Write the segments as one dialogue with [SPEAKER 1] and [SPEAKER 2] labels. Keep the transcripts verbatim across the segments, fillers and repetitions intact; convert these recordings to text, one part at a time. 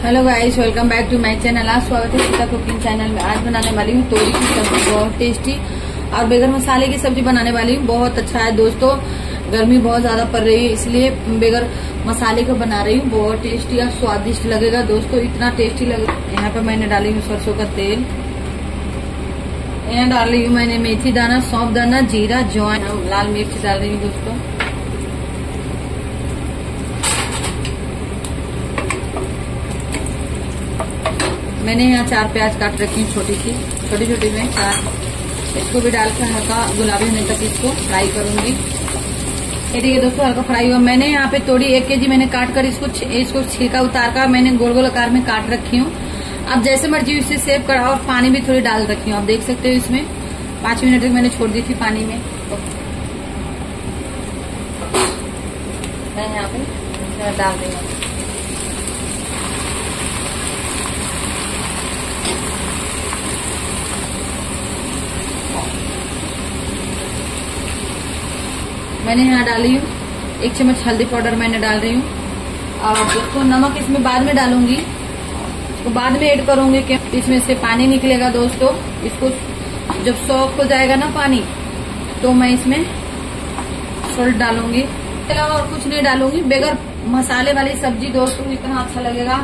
[SPEAKER 1] Hello guys, welcome back to my channel. आज स्वागत है सीता कुकिंग चैनल में। आज बनाने वाली हूँ तोरी की सब्जी, बहुत टेस्टी और बगैर मसाले की सब्जी बनाने वाली हूँ। बहुत अच्छा है दोस्तों, गर्मी बहुत ज्यादा पड़ रही है इसलिए बगैर मसाले का बना रही हूँ। बहुत टेस्टी और स्वादिष्ट लगेगा दोस्तों, इतना टेस्टी लगेगा। यहाँ पे मैंने डाली हूँ सरसों का तेल, यहाँ डाल रही हूँ मैंने मेथी दाना, सौंफ दाना, जीरा, जौन, लाल मिर्च डाल रही हूँ दोस्तों। मैंने यहाँ चार प्याज काट रखी हूँ, छोटी सी छोटी छोटी में चार। इसको भी डालकर हल्का गुलाबी होने तक इसको फ्राई करूंगी। ये देखिए दोस्तों, हल्का फ्राई हुआ। मैंने यहाँ पे तोड़ी एक केजी मैंने काट कर इसको इसको छिलका उतार कर मैंने गोल गोल आकार में काट रखी हूँ। अब जैसे मर्जी इसे सेव करा और पानी भी थोड़ी डाल रखी हूँ। आप देख सकते हो इसमें पांच मिनट तक मैंने छोड़ दी थी पानी में। तो मैं यहाँ पे डाल देंगे। मैंने यहाँ डाली हूँ एक चम्मच हल्दी पाउडर मैंने डाल रही हूँ। और दोस्तों नमक इसमें बाद में डालूंगी, इसको बाद में ऐड करूंगी कि इसमें से पानी निकलेगा दोस्तों। इसको जब सॉफ्ट हो जाएगा ना पानी, तो मैं इसमें सॉल्ट डालूंगी। इसके अलावा और कुछ नहीं डालूंगी। बगैर मसाले वाली सब्जी दोस्तों इतना अच्छा लगेगा।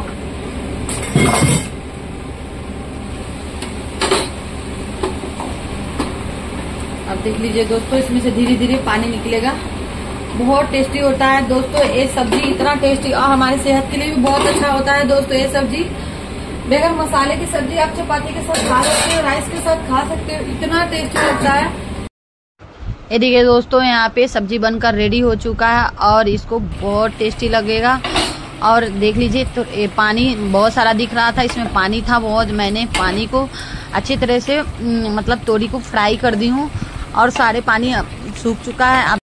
[SPEAKER 1] अब देख लीजिए दोस्तों, इसमें से धीरे धीरे पानी निकलेगा। बहुत टेस्टी होता है दोस्तों ये सब्जी, इतना टेस्टी और हमारी सेहत के लिए भी बहुत अच्छा होता है दोस्तों ये सब्जी। बगैर मसाले की सब्जी आप चपाती के साथ खा सकते हो, राइस के साथ खा सकते हो, इतना टेस्टी लगता है। ये देखिए दोस्तों, यहाँ पे सब्जी बनकर रेडी हो चुका है और इसको बहुत टेस्टी लगेगा। और देख लीजिए तो ये पानी बहुत सारा दिख रहा था, इसमें पानी था बहुत। मैंने पानी को अच्छी तरह से मतलब तोरी को फ्राई कर दी हूँ और सारे पानी सूख चुका है।